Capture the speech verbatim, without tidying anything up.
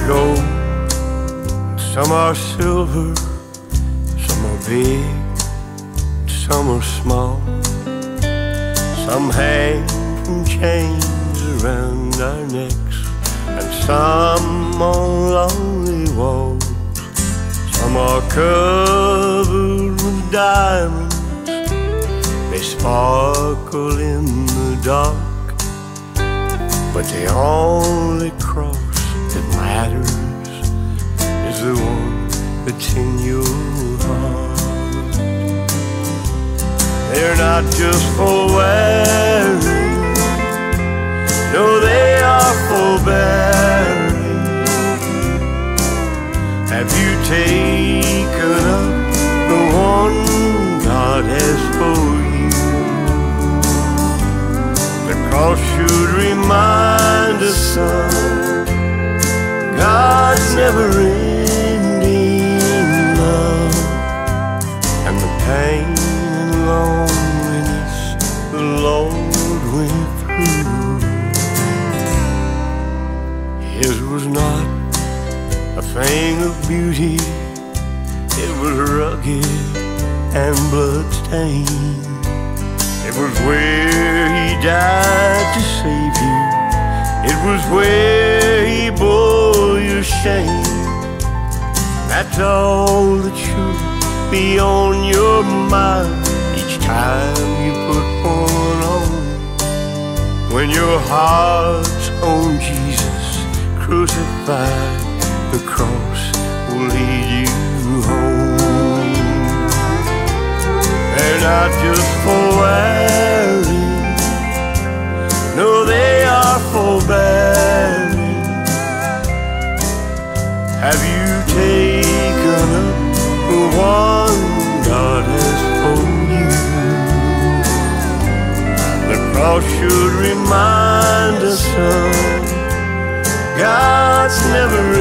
are gold, some are silver, some are big, some are small. Some hang from chains around our necks, and some on lonely walls. Some are covered with diamonds, they sparkle in the dark. But the only cross that matters is the one that's in your heart. They're not just for wearing, no, they are for bearing. Have you taken up the one God has for you? The cross should remind us, son, God's never-ending love, and the pain and loneliness the Lord went through. His was not a thing of beauty, it was rugged and blood-stained. It was where he died to save you, it was where he bore your shame. That's all that should be on your mind each time you put one on. When your heart's on Jesus crucified, the cross will lead you home. They're not just for wearing, no, they are for bearing. Have you taken up the one God has for you? The cross should remind us of God's never